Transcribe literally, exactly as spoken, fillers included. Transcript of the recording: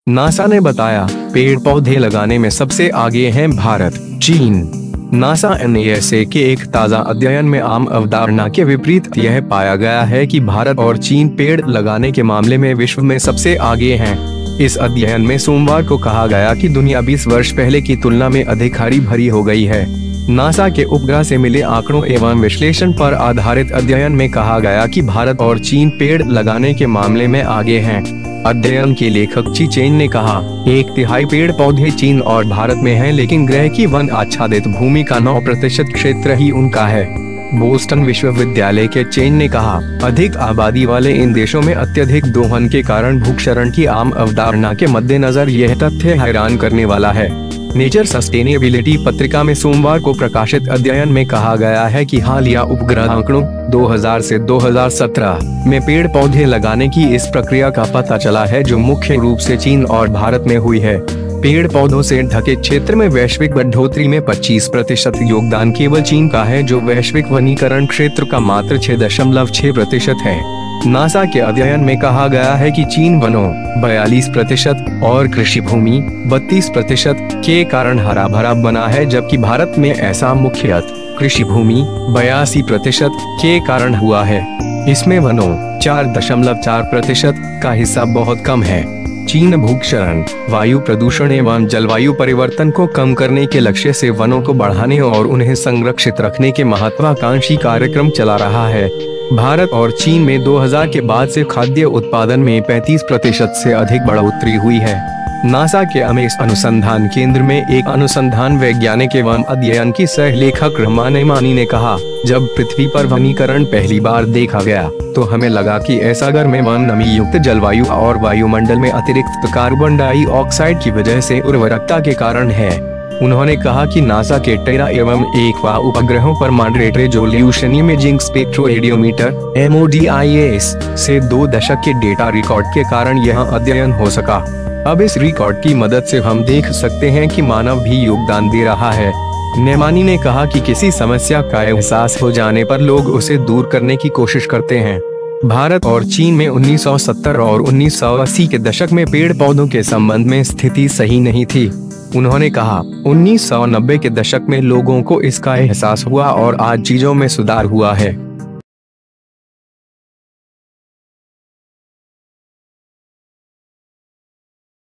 NASA ने बताया, पेड़ पौधे लगाने में सबसे आगे हैं भारत, चीन। नासा एन एस ए के एक ताज़ा अध्ययन में आम अवधारणा के विपरीत यह पाया गया है कि भारत और चीन पेड़ लगाने के मामले में विश्व में सबसे आगे हैं। इस अध्ययन में सोमवार को कहा गया कि दुनिया बीस वर्ष पहले की तुलना में अधिक हरी भरी हो गई है। नासा के उपग्रह से मिले आंकड़ों एवं विश्लेषण पर आधारित अध्ययन में कहा गया कि भारत और चीन पेड़ लगाने के मामले में आगे हैं। अध्ययन के लेखक ची चेन ने कहा, एक तिहाई पेड़ पौधे चीन और भारत में हैं, लेकिन ग्रह की वन आच्छादित भूमि का नौ प्रतिशत क्षेत्र ही उनका है। बोस्टन विश्वविद्यालय के चेन ने कहा, अधिक आबादी वाले इन देशों में अत्यधिक दोहन के कारण भूक्षरण की आम अवधारणा के मद्देनजर यह तथ्य हैरान करने वाला है। नेचर सस्टेनेबिलिटी पत्रिका में सोमवार को प्रकाशित अध्ययन में कहा गया है कि हालिया उपग्रह आंकड़ों दो हज़ार से दो हज़ार सत्रह में पेड़ पौधे लगाने की इस प्रक्रिया का पता चला है, जो मुख्य रूप से चीन और भारत में हुई है। पेड़ पौधों से ढके क्षेत्र में वैश्विक बढ़ोतरी में पच्चीस प्रतिशत योगदान केवल चीन का है, जो वैश्विक वनीकरण क्षेत्र का मात्र छह दशमलव छह प्रतिशत है। नासा के अध्ययन में कहा गया है कि चीन वनों बयालीस प्रतिशत और कृषि भूमि बत्तीस प्रतिशत के कारण हरा भरा बना है, जबकि भारत में ऐसा मुख्यतः कृषि भूमि बयासी प्रतिशत के कारण हुआ है। इसमें वनों चार दशमलव चार प्रतिशत का हिस्सा बहुत कम है। चीन भूक्षरण, वायु प्रदूषण एवं जलवायु परिवर्तन को कम करने के लक्ष्य से वनों को बढ़ाने और उन्हें संरक्षित रखने के महत्वाकांक्षी कार्यक्रम चला रहा है। भारत और चीन में दो हज़ार के बाद से खाद्य उत्पादन में पैंतीस प्रतिशत से अधिक बढ़ोतरी हुई है। नासा के अमेस अनुसंधान केंद्र में एक अनुसंधान वैज्ञानिक एवं अध्ययन की सह लेखक रमा नेमानी ने कहा, जब पृथ्वी पर वनीकरण पहली बार देखा गया तो हमें लगा कि ऐसा गर्म एवं नमी युक्त जलवायु और वायुमंडल में अतिरिक्त कार्बन डाइऑक्साइड की वजह से उर्वरकता के कारण है। उन्होंने कहा कि नासा के टेरा एवं एक्वा उपग्रहों पर moderate resolution imaging spectroradiometer M O D I S से दो दशक के डेटा रिकॉर्ड के कारण यह अध्ययन हो सका। अब इस रिकॉर्ड की मदद से हम देख सकते हैं कि मानव भी योगदान दे रहा है। नेमानी ने कहा कि किसी समस्या का एहसास हो जाने पर लोग उसे दूर करने की कोशिश करते हैं। भारत और चीन में उन्नीस सौ सत्तर और उन्नीस सौ अस्सी के दशक में पेड़ पौधों के संबंध में स्थिति सही नहीं थी। उन्होंने कहा, उन्नीस सौ नब्बे के दशक में लोगों को इसका एहसास हुआ और आज चीजों में सुधार हुआ है।